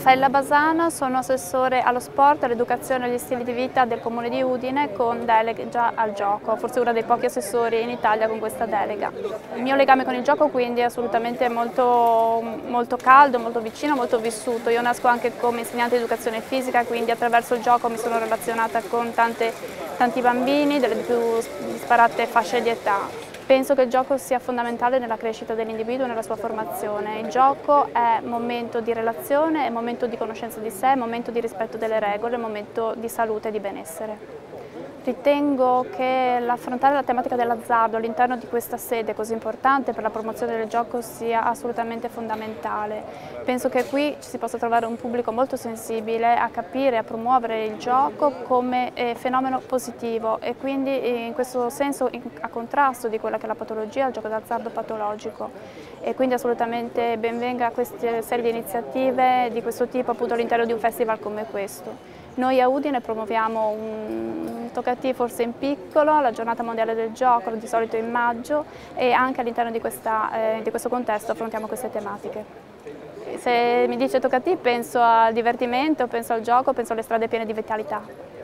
Raffaella Basana, sono assessore allo sport, all'educazione e agli stili di vita del Comune di Udine con delega al gioco, forse uno dei pochi assessori in Italia con questa delega. Il mio legame con il gioco quindi è assolutamente molto caldo, molto vicino, molto vissuto. Io nasco anche come insegnante di educazione fisica, quindi attraverso il gioco mi sono relazionata con tanti bambini delle più disparate fasce di età. Penso che il gioco sia fondamentale nella crescita dell'individuo e nella sua formazione. Il gioco è momento di relazione, è momento di conoscenza di sé, è momento di rispetto delle regole, è momento di salute e di benessere. Ritengo che l'affrontare la tematica dell'azzardo all'interno di questa sede così importante per la promozione del gioco sia assolutamente fondamentale. Penso che qui ci si possa trovare un pubblico molto sensibile a capire e a promuovere il gioco come fenomeno positivo e quindi in questo senso a contrasto di quella che è la patologia, il gioco d'azzardo patologico. E quindi assolutamente benvenga a queste serie di iniziative di questo tipo appunto all'interno di un festival come questo. Noi a Udine promuoviamo un toccatì forse in piccolo, la giornata mondiale del gioco, di solito in maggio, e anche all'interno di questo contesto affrontiamo queste tematiche. Se mi dice toccatì penso al divertimento, penso al gioco, penso alle strade piene di vitalità.